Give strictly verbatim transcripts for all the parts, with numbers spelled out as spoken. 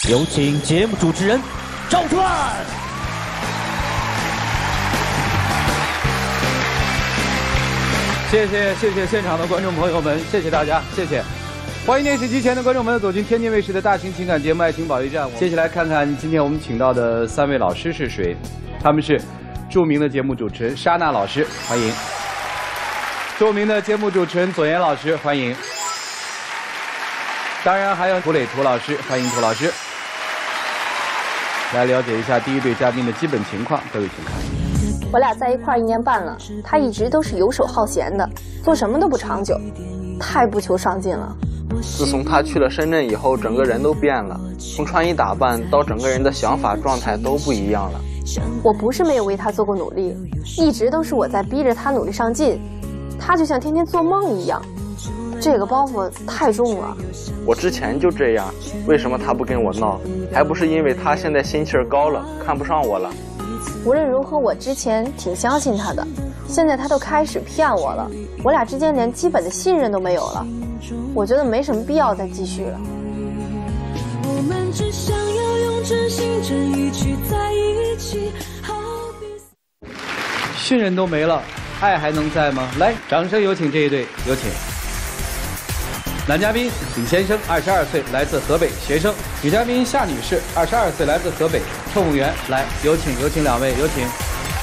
有请节目主持人赵传。 谢谢谢谢现场的观众朋友们，谢谢大家，谢谢。欢迎电视机前的观众朋友走进天津卫视的大型情感节目《爱情保卫战》。接下来看看今天我们请到的三位老师是谁？他们是著名的节目主持人莎娜老师，欢迎；著名的节目主持人左岩老师，欢迎；当然还有涂磊涂老师，欢迎涂老师。来了解一下第一对嘉宾的基本情况，各位请看。 我俩在一块儿一年半了，他一直都是游手好闲的，做什么都不长久，太不求上进了。 自从他去了深圳以后，整个人都变了，从穿衣打扮到整个人的想法状态都不一样了。 我不是没有为他做过努力，一直都是我在逼着他努力上进，他就像天天做梦一样，这个包袱太重了。 我之前就这样，为什么他不跟我闹？还不是因为他现在心气儿高了，看不上我了。 无论如何，我之前挺相信他的，现在他都开始骗我了，我俩之间连基本的信任都没有了，我觉得没什么必要再继续了。我们只想要用真心真意去在一起，好比信任都没了，爱还能在吗？来，掌声有请这一对，有请。男嘉宾李先生，二十二岁，来自河北，学生；女嘉宾夏女士，二十二岁，来自河北，乘务员。来，有请，有请两位，有请。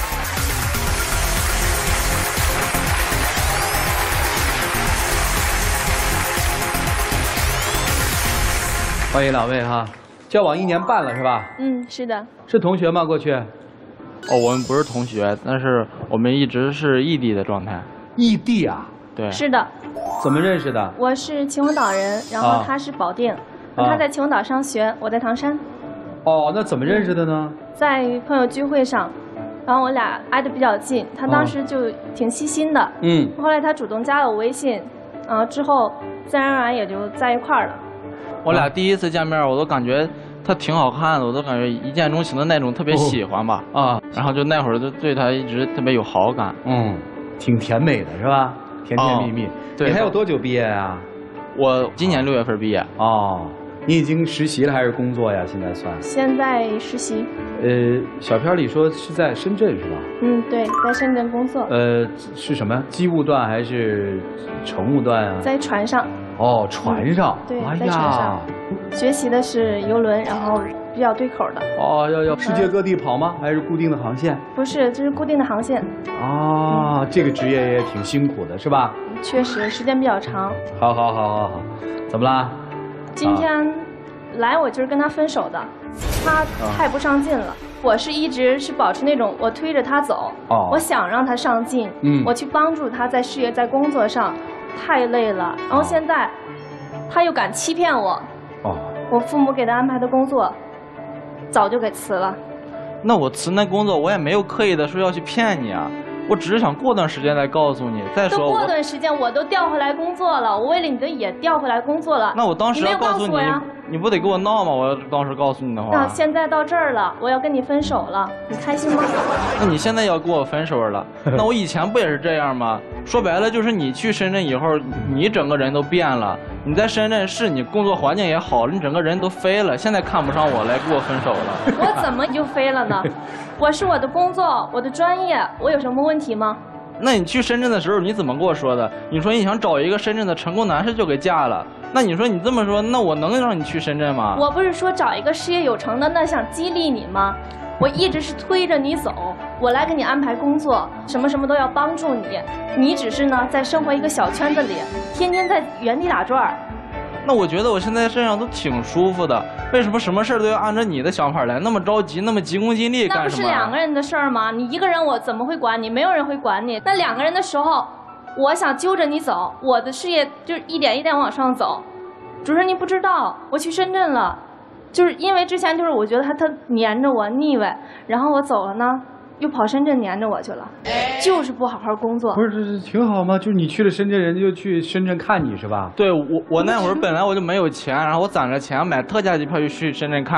欢迎两位哈，交往一年半了是吧？ 嗯，是的。 是同学吗？过去？ 哦，我们不是同学，但是我们一直是异地的状态。 异地啊？ 对。 是的。 怎么认识的？ 我是秦皇岛人，然后他是保定，啊、他在秦皇岛上学，我在唐山。 哦，那怎么认识的呢？ 在朋友聚会上，然后我俩挨得比较近，他当时就挺细心的。嗯。后来他主动加了我微信，啊，之后自然而然也就在一块儿了。 我俩第一次见面，我都感觉他挺好看的，我都感觉一见钟情的那种，特别喜欢吧。哦、啊。然后就那会儿就对他一直特别有好感。 嗯，挺甜美的是吧？甜甜蜜蜜。哦、对。你还有多久毕业啊？ 我今年六月份毕业。 哦。你已经实习了还是工作呀？现在算？ 现在实习。 呃，小片里说是在深圳是吧？ 嗯，对，在深圳工作。 呃，是什么？机务段还是乘务段啊？ 在船上。 哦，船上。 嗯、对，哎、在船上。学习的是游轮，然后比较对口的。 哦，要要世界各地跑吗？还是固定的航线？ 不是，这是固定的航线。 啊、嗯，这个职业也挺辛苦的，是吧？ 确实，时间比较长。 好好好好好，怎么啦？ 今天来我就是跟他分手的，他太不上进了。我是一直是保持那种我推着他走，哦、我想让他上进，嗯、我去帮助他在事业在工作上，太累了。然后现在他又敢欺骗我，哦、我父母给他安排的工作早就给辞了。 那我辞那工作，我也没有刻意的说要去骗你啊。我只是想过段时间再告诉你，再说。 都过段时间，我都调回来工作了，我为了你的也调回来工作了。 那我当时要告诉你，你不得给我闹吗？我要当时告诉你的话。 那现在到这儿了，我要跟你分手了，你开心吗？ 那你现在要跟我分手了，那我以前不也是这样吗？说白了就是你去深圳以后，你整个人都变了。你在深圳是你工作环境也好，你整个人都飞了。现在看不上我，来跟我分手了。 我怎么就飞了呢？我是我的工作，我的专业，我有什么问题吗？ 那你去深圳的时候你怎么跟我说的？你说你想找一个深圳的成功男士就给嫁了。那你说你这么说，那我能让你去深圳吗？ 我不是说找一个事业有成的，那想激励你吗？我一直是推着你走，我来给你安排工作，什么什么都要帮助你。你只是呢在生活一个小圈子里，天天在原地打转。 那我觉得我现在身上都挺舒服的，为什么什么事都要按照你的想法来？那么着急，那么急功近利干什么？ 那不是两个人的事儿吗？你一个人我怎么会管你？没有人会管你。那两个人的时候，我想揪着你走，我的事业就是一点一点往上走。主持人，你不知道，我去深圳了，就是因为之前就是我觉得他他黏着我腻歪，然后我走了呢。又跑深圳黏着我去了，就是不好好工作。 不是，这挺好吗？就是你去了深圳，人家就去深圳看你是吧？ 对，我我那会儿本来我就没有钱，然后我攒着钱买特价机票就去深圳看他，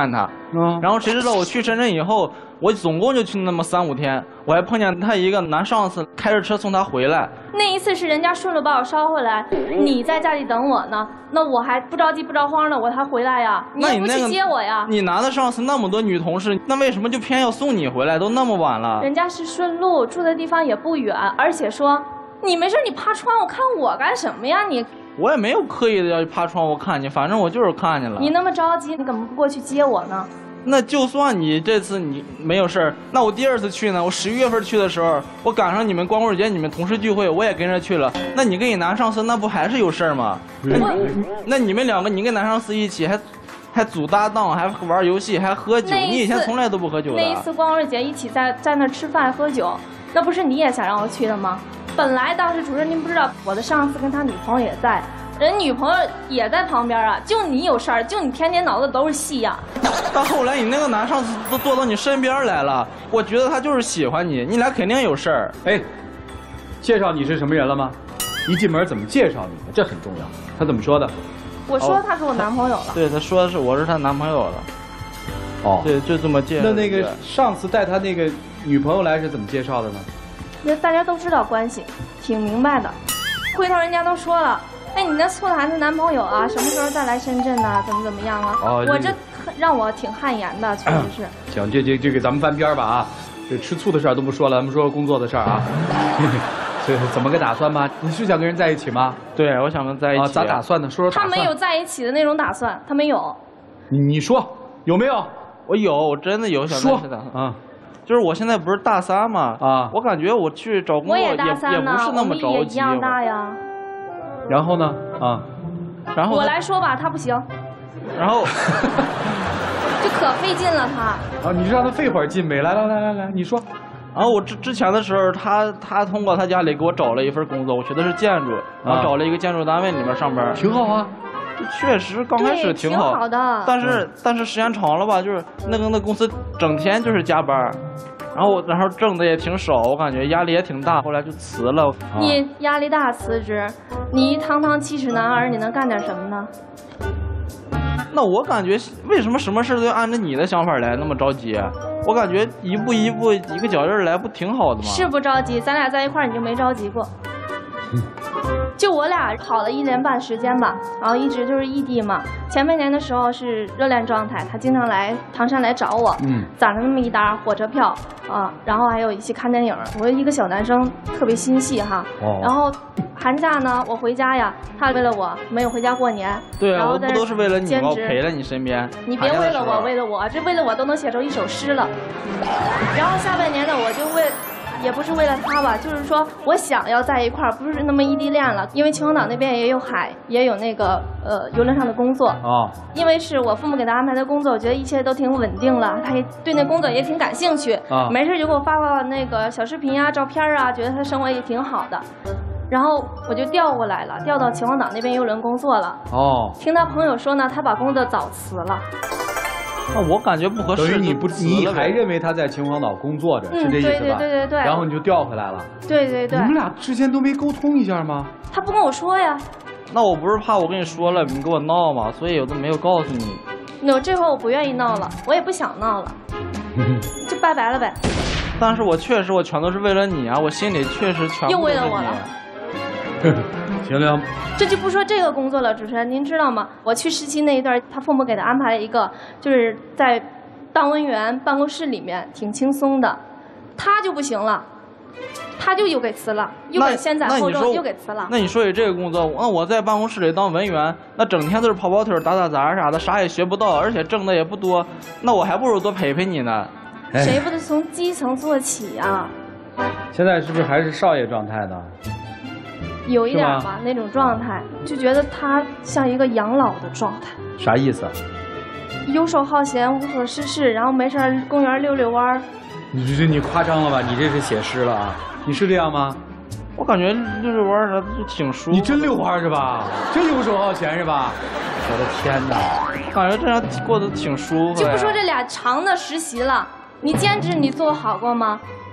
嗯，然后谁知道我去深圳以后，我总共就去那么三五天，我还碰见他一个男上司开着车送他回来。 那一次是人家顺路把我捎回来，你在家里等我呢，那我还不着急不着慌的，我还回来呀？你也不去接我呀？ 你男的上司那么多女同事，那为什么就偏要送你回来？都那么晚了。 人家是顺路，住的地方也不远，而且说你没事你爬窗户看我干什么呀你？ 我也没有刻意的要去爬窗户看你，反正我就是看见了。 你那么着急，你怎么不过去接我呢？ 那就算你这次你没有事儿，那我第二次去呢？我十一月份去的时候，我赶上你们光棍节，你们同事聚会，我也跟着去了。那你跟你男上司，那不还是有事儿吗？那你们两个，你跟男上司一起还还组搭档，还玩游戏，还喝酒。你以前从来都不喝酒的。 那一次光棍节一起在在那吃饭喝酒，那不是你也想让我去的吗？本来当时主任您不知道，我的上司跟他女朋友也在。人女朋友也在旁边啊，就你有事儿，就你天天脑子都是戏呀、啊。 但后来你那个男上司都坐到你身边来了，我觉得他就是喜欢你，你俩肯定有事儿。 哎，介绍你是什么人了吗？一进门怎么介绍你的，这很重要。他怎么说的？ 我说他是我男朋友了。 哦、对，他说的是我是他男朋友了。哦，对，就这么介绍。 那那个上次带他那个女朋友来是怎么介绍的呢？ 那大家都知道关系，挺明白的。回头人家都说了。哎，你那醋坛的男朋友啊，什么时候再来深圳呢？怎么怎么样啊？哦、我这让我挺汗颜的，确实是。 行，这这这个咱们翻篇吧啊，这吃醋的事儿都不说了，咱们说说工作的事儿啊。这怎么个打算吧？你是想跟人在一起吗？ 对，我想跟在一起。啊， 咋打算呢？说说打算。他没有在一起的那种打算，他没有。 你你说有没有？ 我有，我真的有想在一起打算啊。就是我现在不是大三嘛啊，我感觉我去找工作也也不是那么着急。 我也一样大呀。 然后呢？啊， 然后我来说吧，他不行。 然后就可费劲了他。 啊，你就让他费会儿劲呗。来来来来来，你说。 然后我之之前的时候，他他通过他家里给我找了一份工作，我学的是建筑，然后找了一个建筑单位里面上班， 挺好啊。 确实刚开始挺好， 挺好的。 但是、嗯、但是时间长了吧，就是那个那公司整天就是加班。然后，然后挣的也挺少，我感觉压力也挺大，后来就辞了。 你压力大辞职，你一堂堂七尺男儿，你能干点什么呢？ 那我感觉为什么什么事都要按照你的想法来，那么着急？我感觉一步一步一个脚印来，不挺好的吗？ 是不着急，咱俩在一块儿你就没着急过。就我俩好了一年半时间吧，然后一直就是异地嘛。前半年的时候是热恋状态，他经常来唐山来找我，嗯，攒了那么一沓火车票啊，然后还有一起看电影。我一个小男生特别心细哈，哦、然后寒假呢我回家呀，他为了我没有回家过年。 对啊， 然后我不都是为了你吗？我陪在你身边。 你别为了我，为了我，这为了我都能写出一首诗了。然后下半年呢，我就为。也不是为了他吧，就是说我想要在一块儿，不是那么异地恋了。因为秦皇岛那边也有海，也有那个呃游轮上的工作啊。哦、因为是我父母给他安排的工作，我觉得一切都挺稳定了，他也对那工作也挺感兴趣啊。没事就给我发发那个小视频啊、照片啊，觉得他生活也挺好的。然后我就调过来了，调到秦皇岛那边游轮工作了。哦。听他朋友说呢，他把工作早辞了。 那我感觉不合适。 等于你不，你还认为他在秦皇岛工作着， 嗯、 是这意思吧？ 对对对对对。 然后你就调回来了。 对对对。 你们俩之前都没沟通一下吗？ 他不跟我说呀。 那我不是怕我跟你说了，你跟我闹嘛，所以我都没有告诉你。 那这回我不愿意闹了，我也不想闹了，就拜拜了呗。 但是我确实，我全都是为了你啊，我心里确实全部又为了我了。 行了， 这就不说这个工作了，主持人，您知道吗？我去实习那一段，他父母给他安排了一个，就是在当文员办公室里面，挺轻松的。他就不行了，他就又给辞了，又给先斩后奏，又给辞了。 那你说起这个工作，那我在办公室里当文员，那整天都是跑跑腿、打打杂啥的，啥也学不到，而且挣的也不多，那我还不如多陪陪你呢。 谁不得从基层做起啊？ 现在是不是还是少爷状态呢？ 有一点吧，那种状态，就觉得他像一个养老的状态。 啥意思？ 游手好闲，无所事事，然后没事公园溜溜弯。 你这你夸张了吧？你这是写诗了啊？你是这样吗？ 我感觉溜溜弯啥就挺舒服。 你真溜弯是吧？真游手好闲是吧？我的天哪！ 感觉这样过得挺舒服。 就不说这俩长的实习了，你兼职你做好过吗？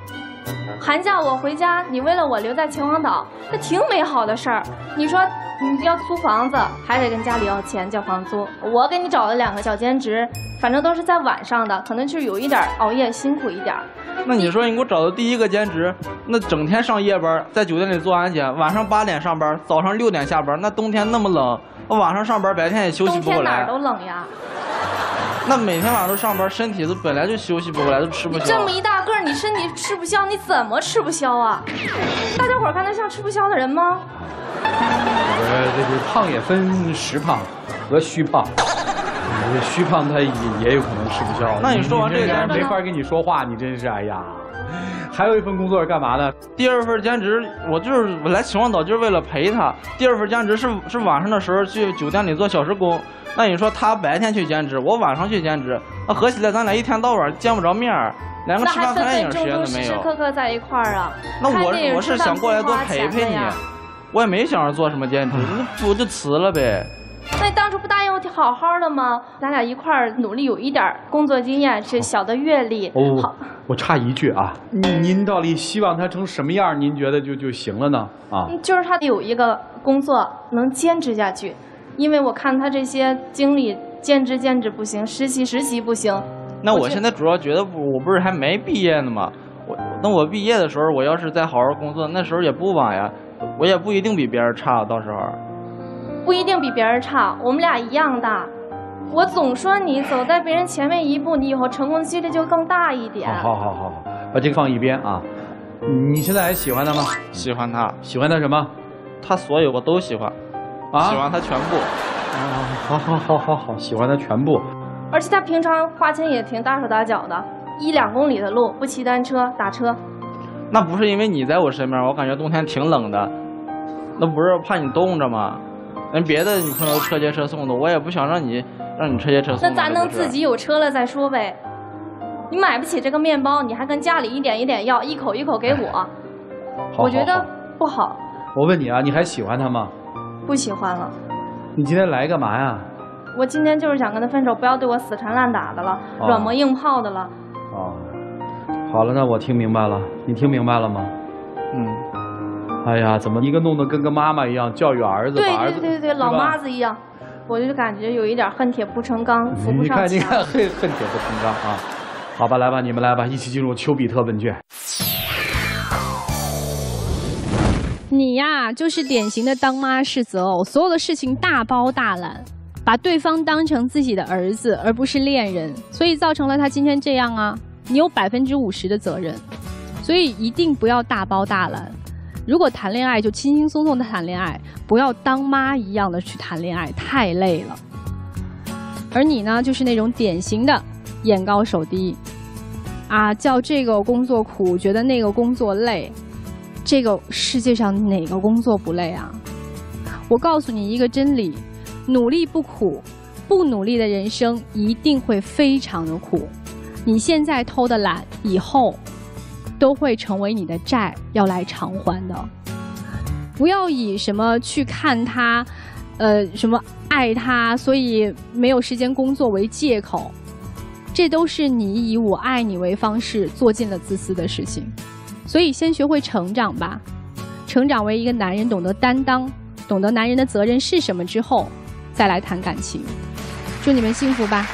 寒假我回家，你为了我留在秦皇岛，那挺美好的事儿。你说你要租房子，还得跟家里要钱交房租。我给你找了两个小兼职，反正都是在晚上的，可能就是有一点熬夜，辛苦一点。 那你说你给我找的第一个兼职，那整天上夜班，在酒店里做安检，晚上八点上班，早上六点下班。那冬天那么冷，晚上上班，白天也休息不过来。 冬天哪儿都冷呀。 那每天晚上都上班，身体都本来就休息不过来，都吃不消。 你这么一大个儿，你身体吃不消，你怎么吃不消啊？大家伙儿看他像吃不消的人吗？ 呃，这个胖也分实胖和虚胖，虚胖他也也有可能吃不消。 那你说完这个， 没法跟你说话，你真是哎呀。还有一份工作是干嘛的？ 第二份兼职，我就是我来秦皇岛就是为了陪他。第二份兼职是是晚上的时候去酒店里做小时工。那你说他白天去兼职，我晚上去兼职，那合起来咱俩一天到晚见不着面儿，连个吃饭看电影时间都没有。 时时刻刻在一块儿啊。 那我我是想过来多陪陪你，我也没想着做什么兼职，我就辞了呗。 那你当初不答应我好好的吗？咱俩一块儿努力，有一点工作经验，是小的阅历。 哦， 好， 我插一句啊，您您到底希望他成什么样？您觉得就就行了呢？啊， 就是他有一个工作能坚持下去，因为我看他这些经历，兼职兼职不行，实习实习不行。 那我现在主要觉得不，我不是还没毕业呢吗？我等我毕业的时候，我要是再好好工作，那时候也不晚呀，我也不一定比别人差，到时候。 不一定比别人差，我们俩一样大。我总说你走在别人前面一步，你以后成功的几率就更大一点。 好好好好好，把这个放一边啊。你现在还喜欢他吗？ 喜欢他。 喜欢他什么？ 他所有我都喜欢。啊？喜欢他全部。 啊，好好好好好，喜欢他全部。 而且他平常花钱也挺大手大脚的，一两公里的路不骑单车打车。 那不是因为你在我身边，我感觉冬天挺冷的，那不是怕你冻着吗？人别的女朋友车接车送的，我也不想让你让你车接车送。 那咱能自己有车了再说呗。你买不起这个面包，你还跟家里一点一点要，一口一口给我， 好我觉得不好。 我问你啊，你还喜欢他吗？ 不喜欢了。 你今天来干嘛呀？ 我今天就是想跟他分手，不要对我死缠烂打的了，哦、软磨硬泡的了。 哦，好了，那我听明白了，你听明白了吗？ 嗯。 哎呀，怎么一个弄得跟个妈妈一样教育儿子， 对把儿子对对对，老妈子一样，我就感觉有一点恨铁不成钢，扶不上墙。 你看，你看，恨恨铁不成钢啊！好吧，来吧，你们来吧，一起进入丘比特问卷。 你呀，就是典型的当妈是择偶，所有的事情大包大揽，把对方当成自己的儿子，而不是恋人，所以造成了他今天这样啊。你有百分之五十的责任，所以一定不要大包大揽。如果谈恋爱就轻轻松松的谈恋爱，不要当妈一样的去谈恋爱，太累了。而你呢，就是那种典型的眼高手低，啊，叫这个工作苦，觉得那个工作累。这个世界上哪个工作不累啊？我告诉你一个真理，努力不苦，不努力的人生一定会非常的苦。你现在偷的懒，以后都会成为你的债，要来偿还的。不要以什么去看他，呃，什么爱他，所以没有时间工作为借口，这都是你以我爱你为方式做尽了自私的事情。所以先学会成长吧，成长为一个男人，懂得担当，懂得男人的责任是什么之后，再来谈感情。祝你们幸福吧。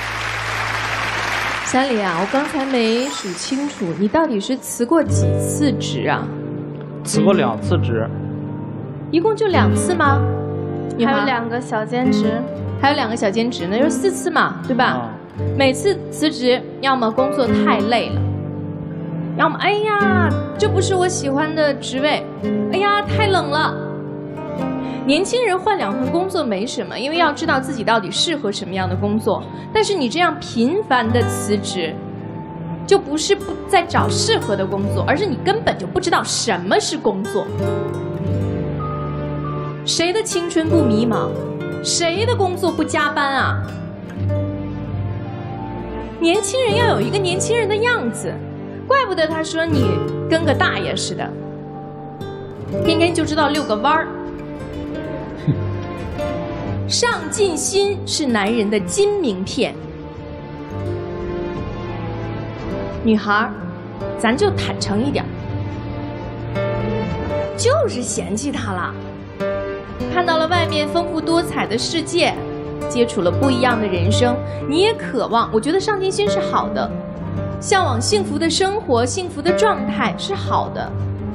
三里啊，我刚才没数清楚，你到底是辞过几次职啊？ 辞过两次职。 一共就两次吗？ 还有两个小兼职， 还有两个小兼职，那就四次嘛，对吧？啊、每次辞职，要么工作太累了。要么哎呀，这不是我喜欢的职位，哎呀，太冷了。年轻人换两份工作没什么，因为要知道自己到底适合什么样的工作。但是你这样频繁的辞职，就不是不在找适合的工作，而是你根本就不知道什么是工作。谁的青春不迷茫？谁的工作不加班啊？年轻人要有一个年轻人的样子。怪不得他说你跟个大爷似的，天天就知道遛个弯儿。上进心是男人的金名片。女孩咱就坦诚一点，就是嫌弃他了。看到了外面丰富多彩的世界，接触了不一样的人生，你也渴望，我觉得上进心是好的，向往幸福的生活、幸福的状态是好的。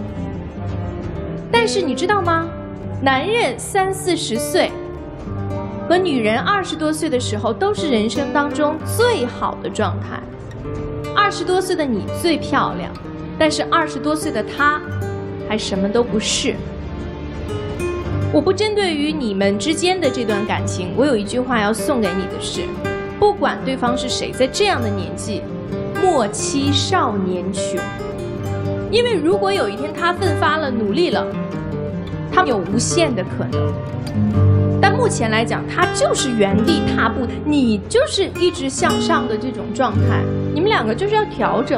但是你知道吗？男人三四十岁和女人二十多岁的时候都是人生当中最好的状态。二十多岁的你最漂亮，但是二十多岁的他还什么都不是。我不针对于你们之间的这段感情，我有一句话要送给你的是，不管对方是谁，在这样的年纪，莫欺少年穷。因为如果有一天他奋发了、努力了，他们有无限的可能。但目前来讲，他就是原地踏步，你就是一直向上的这种状态，你们两个就是要调整，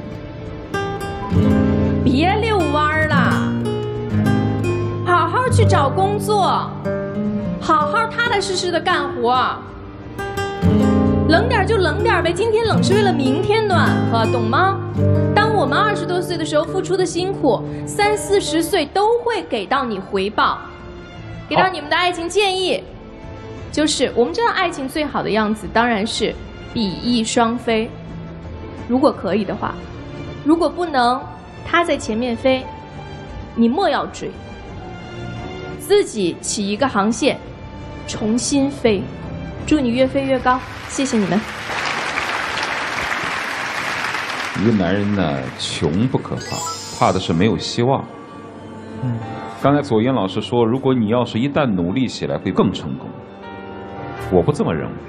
别遛弯了，好好去找工作，好好踏踏实实的干活，冷点就冷点呗，今天冷是为了明天暖和，懂吗？当我们二十多岁的时候付出的辛苦，三四十岁都会给到你回报。给到你们的爱情建议，就是我们知道爱情最好的样子当然是比翼双飞，如果可以的话，如果不能，他在前面飞，你莫要追，自己起一个航线，重新飞。祝你越飞越高，谢谢你们。 一个男人呢，穷不可怕，怕的是没有希望。嗯。刚才左岩老师说，如果你要是一旦努力起来，会更成功。我不这么认为，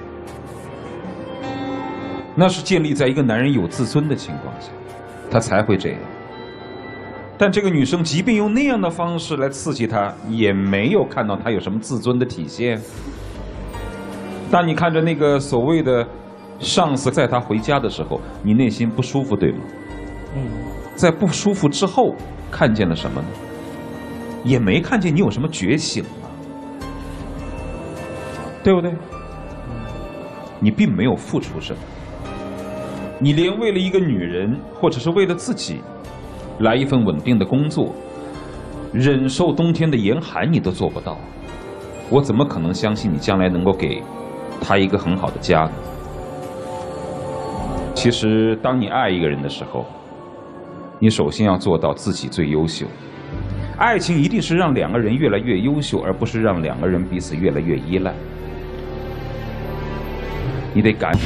那是建立在一个男人有自尊的情况下，他才会这样。但这个女生即便用那样的方式来刺激他，也没有看到他有什么自尊的体现。当你看着那个所谓的上司载他回家的时候，你内心不舒服，对吗？嗯。在不舒服之后，看见了什么呢？也没看见你有什么觉醒啊，对不对？你并没有付出什么，你连为了一个女人，或者是为了自己，来一份稳定的工作，忍受冬天的严寒，你都做不到。我怎么可能相信你将来能够给她一个很好的家呢？其实，当你爱一个人的时候，你首先要做到自己最优秀。爱情一定是让两个人越来越优秀，而不是让两个人彼此越来越依赖。你得感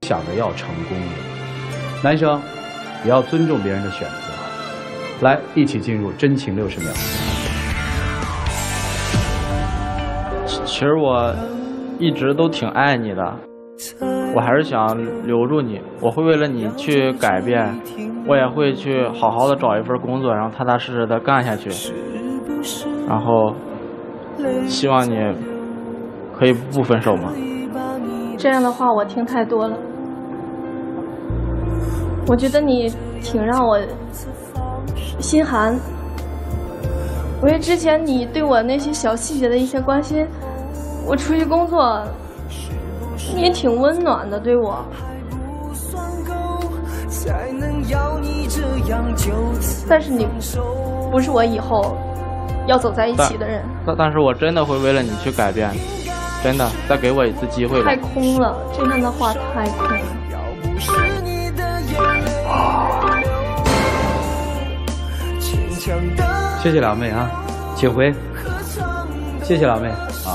想着要成功的。男生也要尊重别人的选择。来，一起进入真情六十秒。 其实我一直都挺爱你的，我还是想留住你。我会为了你去改变，我也会去好好的找一份工作，然后踏踏实实的干下去。然后，希望你可以不分手吗？ 这样的话我听太多了。我觉得你挺让我心寒，因为之前你对我那些小细节的一些关心，我出去工作，你也挺温暖的对我。但是你不是我以后要走在一起的人。 但但是我真的会为了你去改变，真的，再给我一次机会吧。 太空了，这样的话太空了。 谢谢两位啊，请回。谢谢两位啊。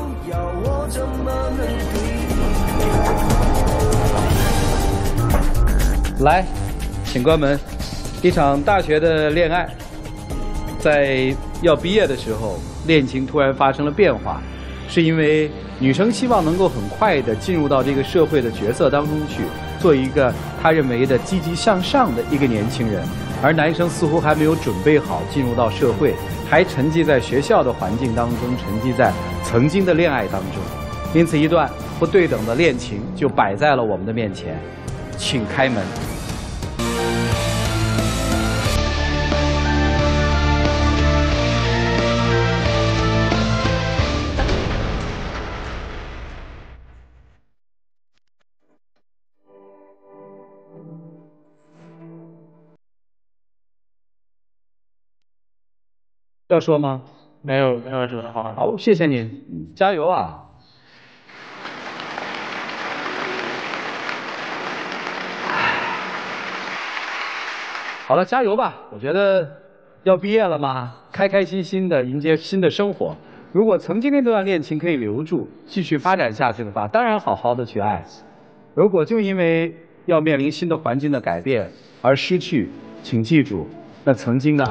来，请关门。一场大学的恋爱，在要毕业的时候，恋情突然发生了变化，是因为女生希望能够很快的进入到这个社会的角色当中去，做一个她认为的积极向上的一个年轻人。而男生似乎还没有准备好进入到社会，还沉寂在学校的环境当中，沉寂在曾经的恋爱当中，因此一段不对等的恋情就摆在了我们的面前，请开门。要说吗？ 没有，没有什么话。 好，谢谢你，加油啊！好了，加油吧！我觉得要毕业了嘛，开开心心的迎接新的生活。如果曾经那段恋情可以留住，继续发展下去的话，当然好好的去爱。如果就因为要面临新的环境的改变而失去，请记住，那曾经的。